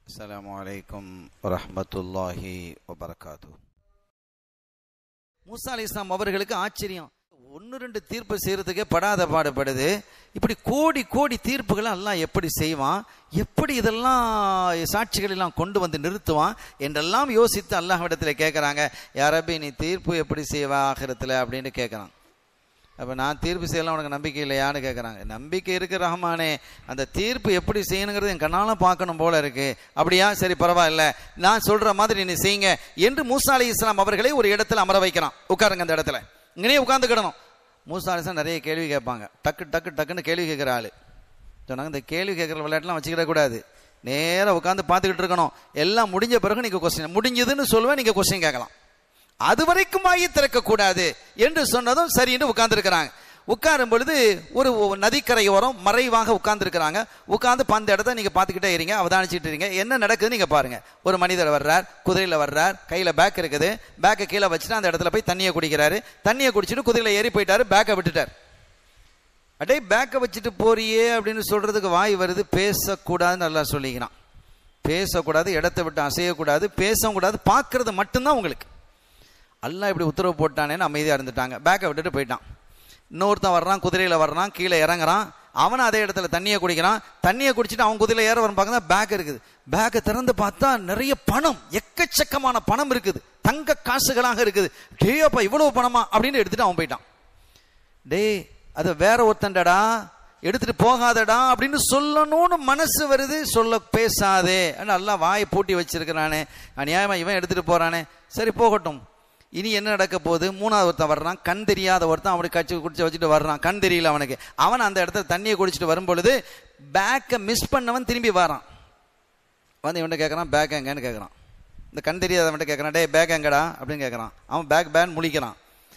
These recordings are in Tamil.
அஸ்ஸலாமு அலைக்கும் வரஹ்மத்துல்லாஹி வபரகாத்துஹு. மூசா அலைஹிஸ்ஸலாம் அவர்களுக்கு ஆச்சரியம், ஒன்று ரெண்டு தீர்ப்பு செய்யறதுக்கே படாத பாடுபடுது. இப்படி கோடி கோடி தீர்ப்புகளை அல்லாஹ் எப்படி செய்வான், எப்படி இதெல்லாம் சாட்சிகள் எல்லாம் கொண்டு வந்து நிறுத்துவான் என்றெல்லாம் யோசித்து அல்லாஹ்விடத்தில் கேட்குறாங்க. யா ரப்பி, நீ தீர்ப்பு எப்படி செய்வா ஆகிரத்தில் அப்படின்னு கேட்குறான். அப்போ நான் தீர்ப்பு செய்யலாம், உனக்கு நம்பிக்கை இல்லையான்னு கேட்குறாங்க. நம்பிக்கை இருக்கு ரஹ்மானே, அந்த தீர்ப்பு எப்படி செய்யணுங்கிறது என் கண்ணால் பார்க்கணும் போல இருக்கு. அப்படியா, சரி பரவாயில்ல, நான் சொல்ற மாதிரி நீ செய்யுங்க என்று மூசா அலைஹிஸ்ஸலாம் அவர்களை ஒரு இடத்துல அமர வைக்கிறான். உட்காருங்க அந்த இடத்துல, இங்கனே உட்காந்துக்கிடணும். மூசா அலைஹிஸ்ஸலாம் நிறைய கேள்வி கேட்பாங்க, டக்குன்னு கேள்வி கேட்குற ஆளு சொன்னாங்க. இந்த கேள்வி கேட்குற விளையாட்டுலாம் வச்சுக்கிட கூடாது, நேராக உட்காந்து பார்த்துக்கிட்டு இருக்கணும். எல்லாம் முடிஞ்ச பிறகு நீங்கள் கொஸ்டின் முடிஞ்சதுன்னு சொல்லுவேன், நீங்கள் கொஸ்டின் கேட்கலாம். அது வரைக்கும் வாயை திறக்கக்கூடாது என்று சொன்னதும் சரி என்று உட்கார்ந்துருக்கிறாங்க. உட்காரும் பொழுது ஒரு நதிக்கரையோரம் மறைவாக உட்கார்ந்துருக்கிறாங்க. உட்கார்ந்து அந்த இடத்த நீங்க பார்த்துக்கிட்டே இருங்க, அவதானிச்சுட்டு இருங்க, என்ன நடக்குது நீங்க பாருங்க. ஒரு மனிதர் வர்றார், குதிரையில வர்றார், கையில பேக் இருக்குது, பேக்கை கீழே வச்சுட்டு அந்த இடத்துல போய் தண்ணியை குடிக்கிறாரு. தண்ணியை குடிச்சிட்டு குதிரையில ஏறி போயிட்டாரு, பேக்கை விட்டுட்டார். அடே பேக்கை வச்சுட்டு போறியே அப்படின்னு சொல்றதுக்கு வாய் வருது. பேசக்கூடாதுன்னு நல்லா சொல்லிக்கிறான். பேசக்கூடாது, இடத்தை விட்டு அசையக்கூடாது, பேசவும் கூடாது, பார்க்கறது மட்டும்தான் உங்களுக்கு. அல்லாஹ் இப்படி உத்தரவு போட்டானேன்னு அமைதியாக இருந்துட்டாங்க. பேக்கை விட்டுட்டு போயிட்டான். இன்னொருத்தன் வர்றான், குதிரையில் வர்றான், கீழே இறங்குறான். அவன் அதே இடத்துல தண்ணியை குடிக்கிறான். தண்ணியை குடிச்சிட்டு அவன் குதிரையில் ஏற வரும் பார்க்க பேக் இருக்குது. பேக்கை திறந்து பார்த்தா நிறைய பணம், எக்கச்சக்கமான பணம் இருக்குது, தங்க காசுகளாக இருக்குது. டே அப்பா இவ்வளவு பணமா அப்படின்னு எடுத்துட்டு அவன் போயிட்டான். டே அது வேற ஒருத்தண்டடா, எடுத்துட்டு போகாதடா அப்படின்னு சொல்லணும்னு மனசு வருது, சொல்ல பேசாதே. நல்லா வாயை பூட்டி வச்சிருக்கிறானே, அநியாயமா இவன் எடுத்துட்டு போறானே, சரி போகட்டும். இனி என்ன நடக்க போகுது? மூணாவது ஒருத்தன் வர்றான், கண் தெரியாத ஒருத்தன், அவனுக்கு கட்சி குடிச்சு வச்சுட்டு வர்றான், கண் தெரியல அவனுக்கு. அவன் அந்த இடத்துல தண்ணியை குடிச்சிட்டு வரும் பொழுது பேக்கை மிஸ் பண்ணவன் திரும்பி வரான். வந்து இவன்கிட்ட கேட்கறான், பேக் எங்கன்னு கேட்கறான். இந்த கண் தெரியாதவன்கிட்ட கேட்கறான், டே பேக் எங்கடா அப்படின்னு கேட்கறான். அவன் பேக் பேன் முழிக்கிறான்.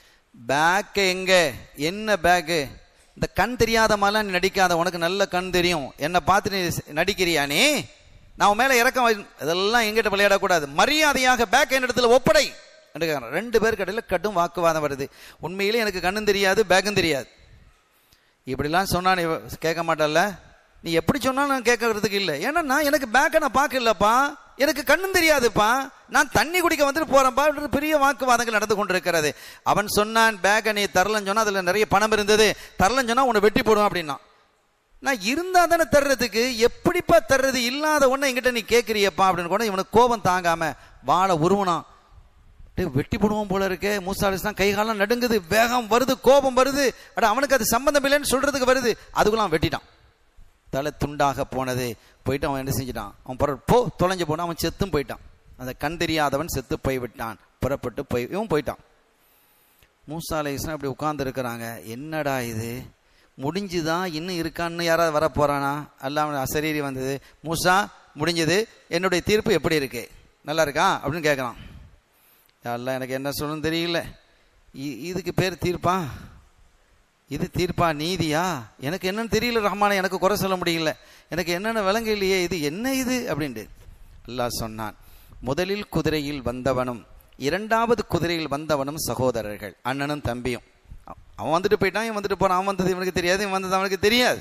பேக் எங்க, என்ன பேக்கு? இந்த கண் தெரியாத மாதிரிலாம் நீ நடிக்காத, உனக்கு நல்ல கண் தெரியும், என்னை பார்த்து நீ நடிக்கிறியா? நீ நான் உன் மேல இறக்கம், இதெல்லாம் எங்கிட்ட விளையாடக்கூடாது, மரியாதையாக பேக் என் இடத்துல ஒப்படை. ரெண்டு பேர் கடையில் கடும் வாக்குவாதம் வருது. உண்மையிலே எனக்கு கண்ணும் தெரியாது, பேக்கும் தெரியாது. இப்படிலாம் சொன்னா நீ கேட்க மாட்டல்ல? நீ எப்படி சொன்னாலும் நான் கேட்கறதுக்கு இல்லை. ஏன்னா எனக்கு பேக்கை நான் பார்க்கலப்பா, எனக்கு கண்ணும் தெரியாதுப்பா, நான் தண்ணி குடிக்க வந்துட்டு போறேன்ப்பா. பெரிய வாக்குவாதங்கள் நடந்து கொண்டிருக்கிறது. அவன் சொன்னான், பேக்கை நீ தரலன்னு சொன்னா அதுல நிறைய பணம் இருந்தது, தரலன்னு சொன்னா உன்னை வெட்டி போடுவான் அப்படின்னா. நான் இருந்தா தானே தர்றதுக்கு, எப்படிப்பா தர்றது, இல்லாத ஒன்ன என்கிட்ட நீ கேட்கிறியப்பா அப்படின்னு கூட இவனுக்கு கோபம் தாங்காம வாழை உருவனான். வெட்டி போடுவோம் போல இருக்கே. மூசா அலைஹிஸ்ஸலாம் கை காலம் நடுங்குது, வேகம் வருது, கோபம் வருது. அவனுக்கு அது சம்பந்தம் இல்லைன்னு சொல்றதுக்கு வருது, அதுக்குள்ள அவன் வெட்டிட்டான். தலை துண்டாக போனது. போயிட்டு அவன் என்ன செஞ்சிட்டான், அவன் போ தொலைஞ்சு போனான், அவன் செத்தும் போயிட்டான். அந்த கண் தெரியாதவன் செத்து போய்விட்டான். புறப்பட்டு இவன் போயிட்டான். மூசா அலைஹிஸ்ஸலாம் இப்படி உட்கார்ந்து இருக்கிறாங்க. என்னடா இது, முடிஞ்சுதான், இன்னும் இருக்கான்னு யாராவது வர போறானா? அல்லாம அசரீரி வந்தது. மூசா முடிஞ்சது, என்னுடைய தீர்ப்பு எப்படி இருக்கு, நல்லா இருக்கா அப்படின்னு கேட்கறான். எல்லாம் எனக்கு என்ன சொல்லணும்னு தெரியல, இதுக்கு பேர் தீர்ப்பா? இது தீர்ப்பா, நீதியா? எனக்கு என்னன்னு தெரியல ரஹ்மானே, எனக்கு குறை சொல்ல முடியல, எனக்கு என்னென்ன விளங்க இல்லையே, இது என்ன இது அப்படின்ட்டு. அல்லாஹ் சொன்னான், முதலில் குதிரையில் வந்தவனும் இரண்டாவது குதிரையில் வந்தவனும் சகோதரர்கள், அண்ணனும் தம்பியும். அவன் வந்துட்டு போயிட்டான், இவன் வந்துட்டு போனான். அவன் வந்தது இவனுக்கு தெரியாது, இவன் வந்தது அவனுக்கு தெரியாது.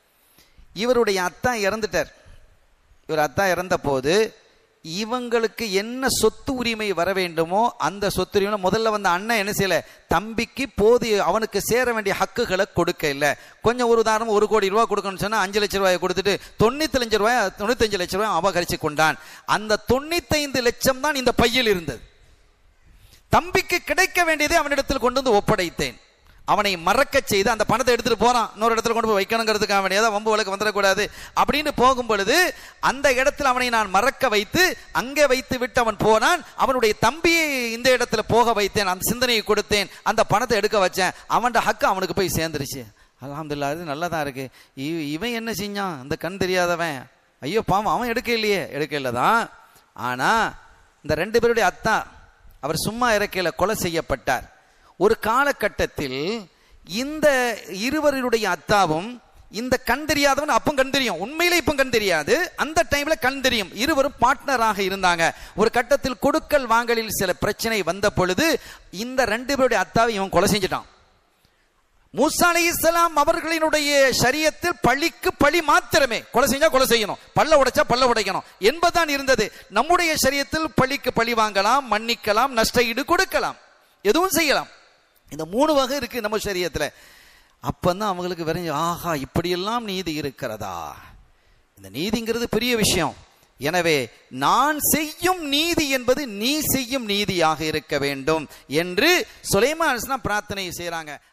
இவருடைய அத்தா இறந்துட்டார். இவர் அத்தா இறந்த போது இவங்களுக்கு என்ன சொத்து உரிமை வர வேண்டுமோ அந்த சொத்து உரிமை முதல்ல வந்த அண்ணன் என்ன செய்யல, தம்பிக்கு போதிய அவனுக்கு சேர வேண்டிய ஹக்குகளை கொடுக்க இல்லை. கொஞ்சம் ஒரு உதாரணம், 1 கோடி ரூபாய் கொடுக்கணும்னு சொன்னா 5 லட்சம் ரூபாயை கொடுத்துட்டு 95 லட்சம் ரூபாய் அபகரிச்சு கொண்டான். அந்த 95 லட்சம் தான் இந்த பையில் இருந்தது. தம்பிக்கு கிடைக்க வேண்டியதை அவனிடத்தில் கொண்டு வந்து ஒப்படைத்தேன். அவனை மறக்க செய்து அந்த பணத்தை எடுத்துட்டு போறான், இன்னொரு இடத்துல கொண்டு போய் வைக்கணுங்கிறதுக்காக வேண்டியதா, வம்பு வழக்கு வந்துடக்கூடாது அப்படின்னு போகும் பொழுது அந்த இடத்துல அவனை நான் மறக்க வைத்து அங்கே வைத்து விட்டு அவன் போனான். அவனுடைய தம்பியை இந்த இடத்துல போக வைத்தேன், அந்த சிந்தனையை கொடுத்தேன், அந்த பணத்தை எடுக்க வச்சேன். அவன் ஹக்கு அவனுக்கு போய் சேர்ந்துருச்சு. அல்ஹம்துலில்லாஹ், இது நல்லதா இருக்கு. இவன் என்ன செஞ்சான், இந்த கண் தெரியாதவன், ஐயோ பாவம், அவன் எடுக்க இல்லையே, எடுக்க இல்லதான். ஆனா இந்த 2 பேருடைய அத்தா அவர் சும்மா இறக்கையில கொலை செய்யப்பட்டார். ஒரு காலகட்டத்தில் இந்த இருவருடைய அத்தாவும் இந்த கண் தெரியாதவன், அப்பம் கண் தெரியும், உண்மையிலே இப்ப கண் தெரியாது, அந்த டைம்ல கண் தெரியும். இருவரும் பார்ட்னராக இருந்தாங்க. ஒரு கட்டத்தில் கொடுக்கல் வாங்கலில் சில பிரச்சனை வந்த பொழுது இந்த 2 பேருடைய அத்தாவை இவன் கொலை செஞ்சிட்டான். மூசா அலைஹிஸ்ஸலாம் அவர்களினுடைய ஷரியத்தில் பழிக்கு பழி மாத்திரமே, கொலை செஞ்சா கொலை செய்யணும், பல்ல உடைச்சா பல்ல உடைக்கணும் என்பதுதான் இருந்தது. நம்முடைய ஷரியத்தில் பழிக்கு பழி வாங்கலாம், மன்னிக்கலாம், நஷ்ட ஈடு கொடுக்கலாம், எதுவும் செய்யலாம். இந்த 3 வகை இருக்கு நம்ம ஷரியத்துல. அப்பதான் அவங்களுக்கு வரைஞ்சு, ஆஹா இப்படியெல்லாம் நீதி இருக்கிறதா, இந்த நீதிங்கிறது பெரிய விஷயம். எனவே நான் செய்யும் நீதி என்பது நீ செய்யும் நீதியாக இருக்க வேண்டும் என்று சுலைமான் அலைஹிஸ்ஸலாம் பிரார்த்தனை செய்றாங்க.